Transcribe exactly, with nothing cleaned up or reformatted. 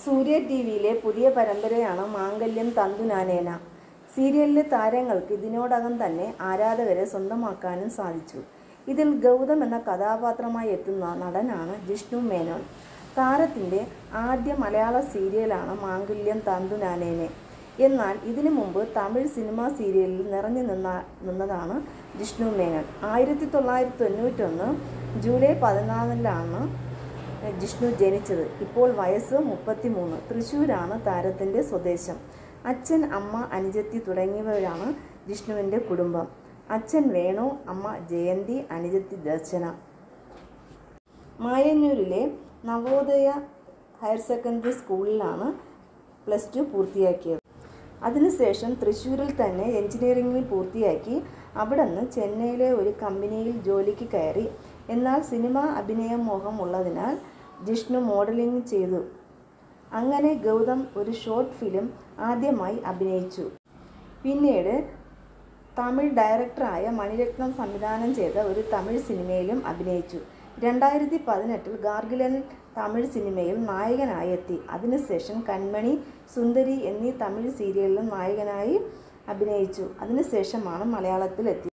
സൂര്യ T വിയിലെ പുതിയ പരമ്പരയാണ് മാംഗല്യം തന്തുനാനേന. സീരിയലിലെ താരങ്ങൾക്ക് ഇതിനോടകം തന്നെ ആരാധകരെ സ്വന്തമാക്കാനും സാധിച്ചു. ഇതിൽ ഗൗതം എന്ന കഥാപാത്രമായി എത്തുന്ന നടനാണ് ജിഷ്ണു മേനോൻ. താരത്തിൻ്റെ ആദ്യ മലയാള സീരിയലാണ് മാംഗല്യം തന്തുനാനേനെ. എന്നാൽ ഇതിനു മുമ്പ് തമിഴ് സിനിമാ സീരിയലിൽ നിറഞ്ഞു നിന്ന നിന്നതാണ് ജിഷ്ണു മേനോൻ. ആയിരത്തി തൊള്ളായിരത്തി തൊണ്ണൂറ്റൊന്ന് ജൂലൈ പതിനാലിലാണ് ജിഷ്ണു ജനിച്ചത്. ഇപ്പോൾ വയസ്സ് മുപ്പത്തി മൂന്ന്. തൃശ്ശൂരാണ് താരത്തിൻ്റെ സ്വദേശം. അച്ഛൻ, അമ്മ, അനുജത്തി തുടങ്ങിയവരാണ് ജിഷ്ണുവിൻ്റെ കുടുംബം. അച്ഛൻ വേണു, അമ്മ ജയന്തി, അനുജത്തി ദർശന. മായന്നൂരിലെ നവോദയ ഹയർ സെക്കൻഡറി സ്കൂളിലാണ് പ്ലസ് ടു പൂർത്തിയാക്കിയത്. അതിനുശേഷം തൃശ്ശൂരിൽ തന്നെ എഞ്ചിനീയറിംഗിൽ പൂർത്തിയാക്കി അവിടെ നിന്ന് ചെന്നൈയിലെ ഒരു കമ്പനിയിൽ ജോലിക്ക് കയറി. എന്നാൽ സിനിമ അഭിനയ മോഹം ഉള്ളതിനാൽ ജിഷ്ണു മോഡലിംഗ് ചെയ്തു. അങ്ങനെ ഗൗതം ഒരു ഷോർട്ട് ഫിലിം ആദ്യമായി അഭിനയിച്ചു. പിന്നീട് തമിഴ് ഡയറക്ടറായ മണിരത്നം സംവിധാനം ചെയ്ത ഒരു തമിഴ് സിനിമയിലും അഭിനയിച്ചു. രണ്ടായിരത്തി പതിനെട്ടിൽ ഗാർഗിലൻ തമിഴ് സിനിമയിൽ നായകനായി എത്തി. അതിനുശേഷം കൺമണി, സുന്ദരി എന്നീ തമിഴ് സീരിയലിലും നായകനായി അഭിനയിച്ചു. അതിനുശേഷമാണ് മലയാളത്തിൽ എത്തി.